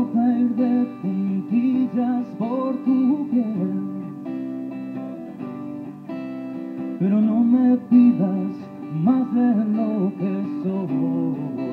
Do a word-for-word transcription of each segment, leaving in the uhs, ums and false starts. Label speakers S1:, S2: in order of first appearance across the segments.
S1: importa ir de puntillas por tu piel, pero no me pidas más de lo que soy.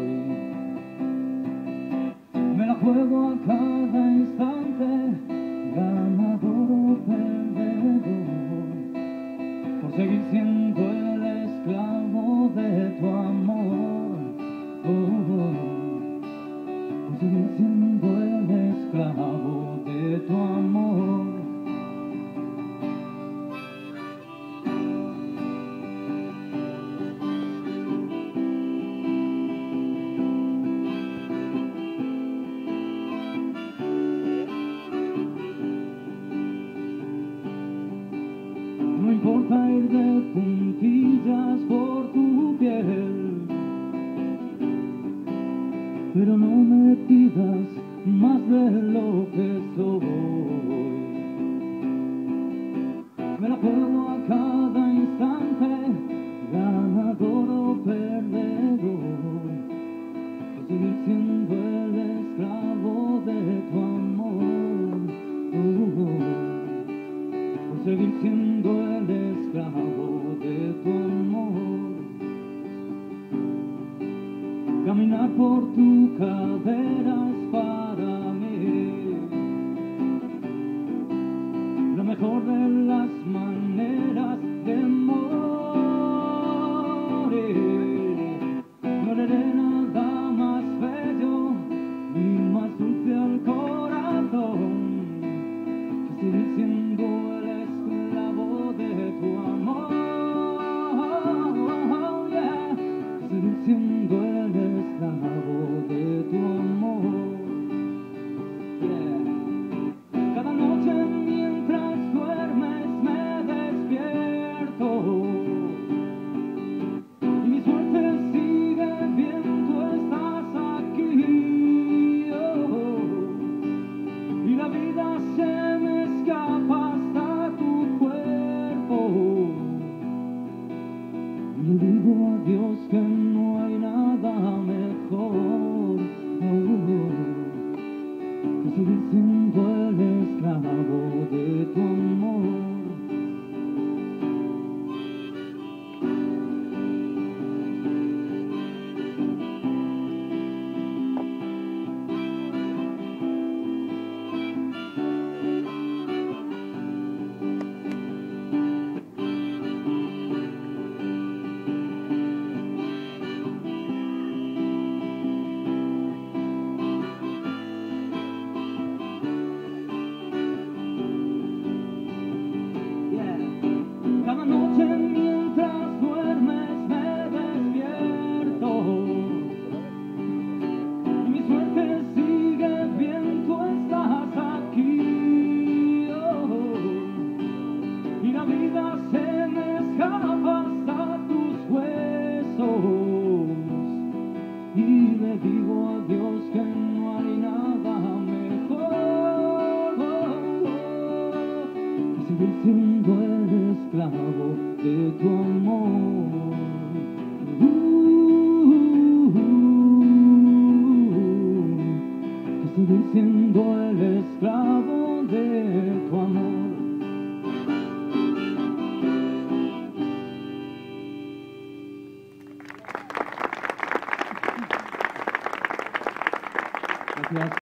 S1: Me la juego a cada instante, ganador o perdedor, por seguir siendo el esclavo de tu amor. Oh, oh. Por seguir siendo el esclavo de tu amor. No importa ir de puntillas por tu piel, pero no me pidas más de lo que soy. Me la juego a cada instante, ganador o perdedor, por seguir siendo el esclavo de tu amor. Oh, oh. Por seguir siendo el esclavo de tu amor. Caminar por tu cadera es para mí la mejor de las maneras de morir. No le haré nada más bello ni más dulce al corazón que seguir siendo el esclavo de tu amor. Oh, yeah. Que seguir siendo el esclavo de tu amor. Yeah. Cada noche mientras duermes me despierto y mi suerte sigue bien, tú estás aquí. Oh, y la vida se me escapa hasta tu cuerpo. Y le digo a Dios que no hay nada mejor. Oh, que seguir siendo el esclavo de tu amor. Cada noche mientras duermes me despierto y mi suerte sigue bien, tú estás aquí. Oh, y la vida se me escapa hasta tus huesos y le digo a Dios que no hay nada mejor. Oh, oh, que seguir siendo el esclavo de tu amor. Uh, uh, uh, que seguir siendo el esclavo de tu amor. Gracias.